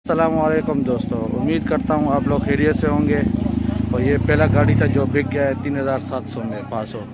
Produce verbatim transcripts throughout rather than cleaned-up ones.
अस्सलामुअलैकुम दोस्तों, उम्मीद करता हूँ आप लोग खैरियत से होंगे। और ये पहला गाड़ी था जो बिक गया है तीन हज़ार सात सौ में पाँच सौ।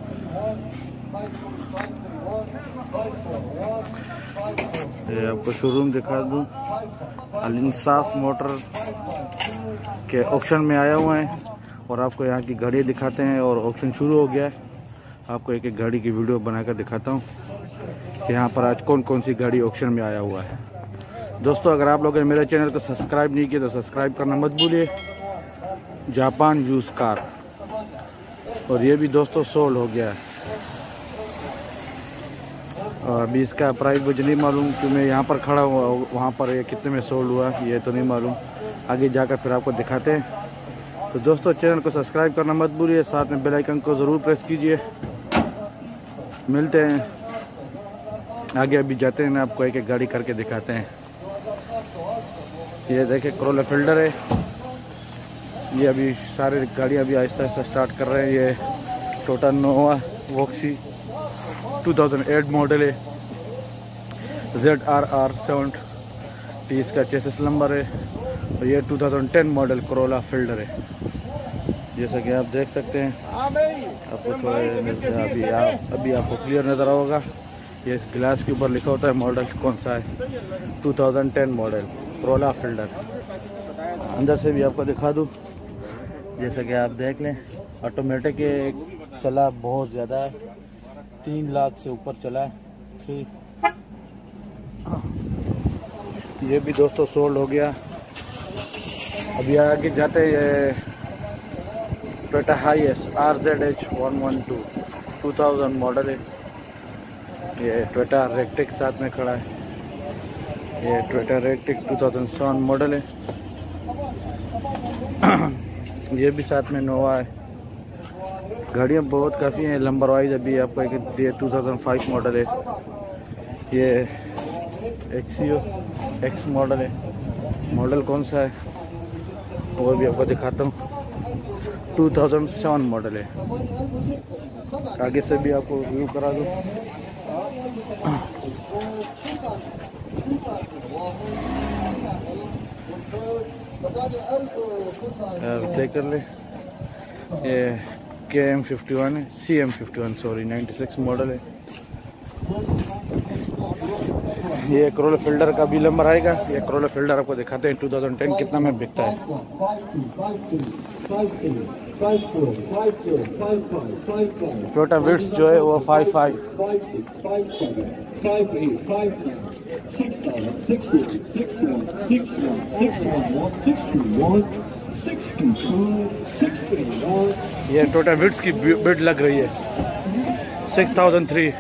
ये आपको शोरूम दिखा दूँ, अल इंसाफ मोटर के ऑक्शन में आया हुआ है और आपको यहाँ की गाड़ियाँ दिखाते हैं। और ऑक्शन शुरू हो गया है, आपको एक एक गाड़ी की वीडियो बनाकर दिखाता हूँ कि यहाँ पर आज कौन कौन सी गाड़ी ऑक्शन में आया हुआ है। दोस्तों, अगर आप लोगों ने मेरे चैनल को सब्सक्राइब नहीं किया तो सब्सक्राइब करना मत भूलिए। जापान यूज कार, और ये भी दोस्तों सोल्ड हो गया है। और अभी इसका प्राइस मुझे नहीं मालूम कि मैं यहाँ पर खड़ा हुआ वहाँ पर ये कितने में सोल्ड हुआ ये तो नहीं मालूम, आगे जाकर फिर आपको दिखाते हैं। तो दोस्तों, चैनल को सब्सक्राइब करना मत भूलिए, साथ में बेल आइकन को ज़रूर प्रेस कीजिए। मिलते हैं आगे, अभी जाते हैं ना, आपको एक एक गाड़ी करके दिखाते हैं। ये देखें, करोला फील्डर है। ये अभी सारे गाड़ियाँ अभी आहिस्ता आहिस्ता स्टार्ट कर रहे हैं। ये टोटा नोवा वॉक्सी दो हज़ार आठ मॉडल है। जेड आर आर सेवेंटी इसका चेसिस नंबर है। और ये दो हज़ार दस मॉडल करोला फील्डर है। जैसा कि आप देख सकते हैं, आपको थोड़ा अभी आप अभी आपको क्लियर नज़र होगा। ये इस गिलास के ऊपर लिखा होता है मॉडल कौन सा है, दो हज़ार दस मॉडल करोला फील्डर। अंदर से भी आपको दिखा दूँ, जैसा कि आप देख लें, ऑटोमेटिक ये चला बहुत ज़्यादा है, तीन लाख से ऊपर चला है। थ्री ये भी दोस्तों सोल्ड हो गया। अभी आगे जाते हैं, ये Toyota Hiace R Z H one one two two thousand model है। ये टोयोटा रेक्टिक साथ में खड़ा है। ये टोयोटा रेक्टिक दो हज़ार सात मॉडल है। ये भी साथ में नोवा है। गाड़ियाँ बहुत काफ़ी हैं, नंबर वाइज अभी आपको एक दो हज़ार पाँच मॉडल है। ये एक्सियो एक्स मॉडल है। मॉडल कौन सा है वो भी आपको दिखाता हूँ, दो हज़ार सात मॉडल है। आगे से भी आपको व्यू करा दूँ। चेक कर ले, ये के एम फिफ्टी वन है, C M fifty one sorry ninety six model है। ये करोला फील्डर का भी नंबर आएगा। ये करोला फील्डर आपको दिखाते हैं दो हज़ार दस कितना में बिकता है। टोयोटा विट्स जो है वो फाइव फाइव ये टोयोटा विट्स की बिड लग रही है। Six thousand three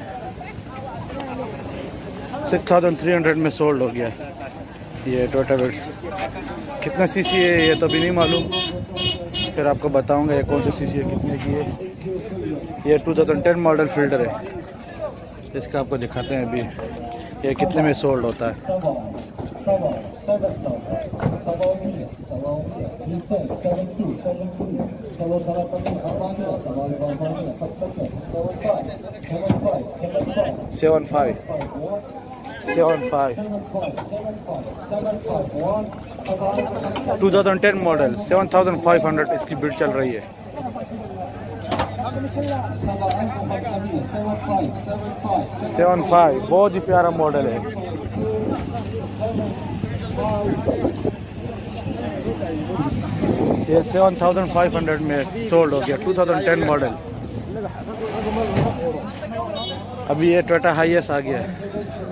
six thousand three hundred में सोल्ड हो गया ये टोयोटा विट्स। कितना सीसी है ये तो अभी नहीं मालूम, फिर आपको बताऊंगा ये कौन सी सीसी है, कितने की है। ये दो हज़ार दस मॉडल फील्डर है, इसका आपको दिखाते हैं अभी ये कितने में सोल्ड होता है। Seven five seven five two thousand ten model seven thousand five hundred इसकी बिड चल रही है। सेवन फाइव बहुत ही प्यारा मॉडल है। ये सेवन थाउजेंड फाइव हंड्रेड में सोल्ड हो गया, टू थाउजेंड टेन मॉडल। अभी ये टोयोटा हाईएस आ गया है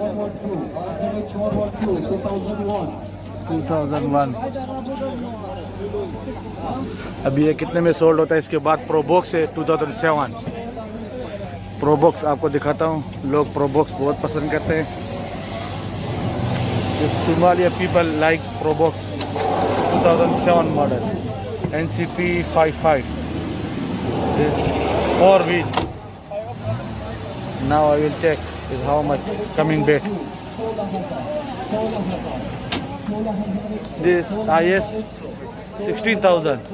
टू थाउजेंड वन। अभी ये कितने में सोल्ड होता है। इसके बाद प्रोबॉक्स है दो हज़ार सात। प्रोबॉक्स आपको दिखाता हूँ, लोग प्रोबॉक्स बहुत पसंद करते हैं। सोमालिया पीपल लाइक प्रोबॉक्स दो हज़ार सात model N C P five five four wheel. Now I will check is how much coming back. This I S sixteen thousand.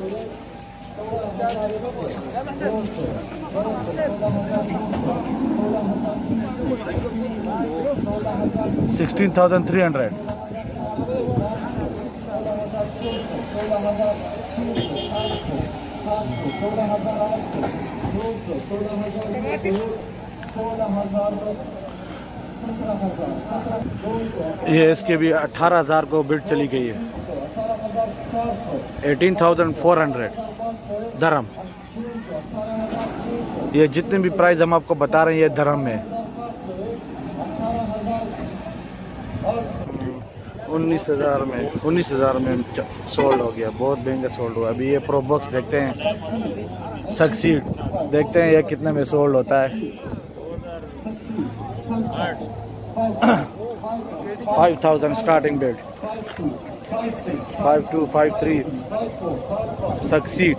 sixteen thousand three hundred. ये इसके भी अठारह हजार को बिड चली गई है। एटीन थाउजेंड फोर हंड्रेड दरम। ये जितने भी प्राइस हम आपको बता रहे हैं ये दरम में। उन्नीस हजार में उन्नीस हजार में सोल्ड हो गया, बहुत महंगा सोल्ड हुआ। अभी ये प्रो बॉक्स देखते हैं, सक्सीड देखते हैं ये कितने में सोल्ड होता है। Five thousand starting bid, five two five three succeed.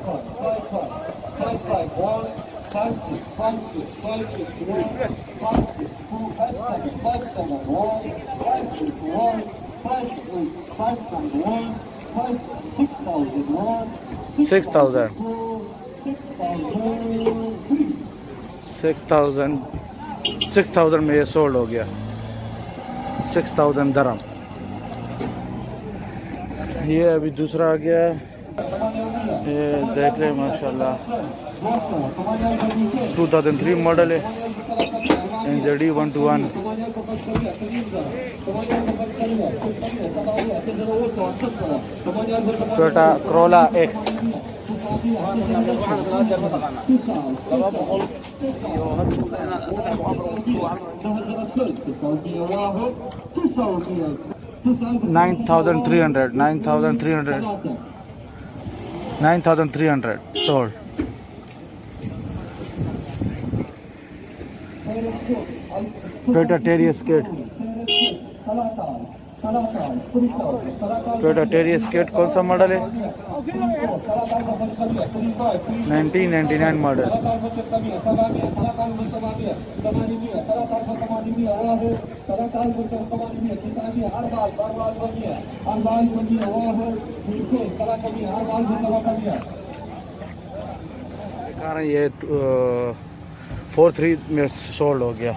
Six thousand six thousand six thousand में ये सोल्ड हो गया, सिक्स थाउजेंड दरम। ये अभी दूसरा आ गया, ये देख रहे हैं माशाल्लाह टू थाउजेंड थ्री मॉडल है, N Z D one two one. Toyota Corolla X. Nine thousand three hundred nine thousand three hundred nine thousand three hundred sold. Toyota Terios kit, Toyota Terios kit कौन सा model है? Nineteen ninety nine model. कारण ये four three में sold हो गया।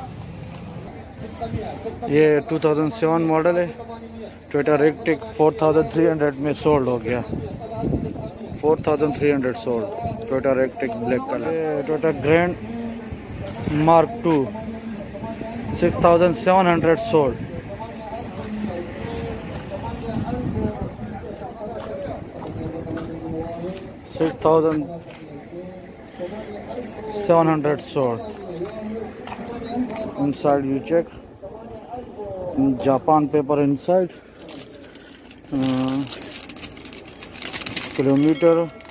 ये two thousand seven model है, Toyota Ractis four thousand three hundred में सोल्ड हो गया, four thousand three hundred sold. Toyota Ractis black colour. Toyota grand Mark two six thousand seven hundred sold. Six thousand seven hundred sold. Inside you check, Japan paper inside. Uh, kilometer,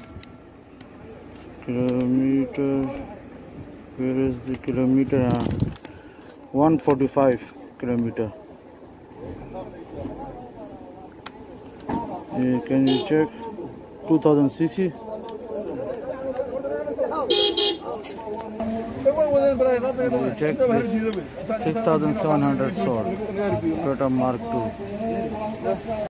kilometer. Where is the kilometer? Uh, one forty-five kilometer. Uh, can you check? two thousand c c. Check six thousand seven hundred sold. Toyota Mark two.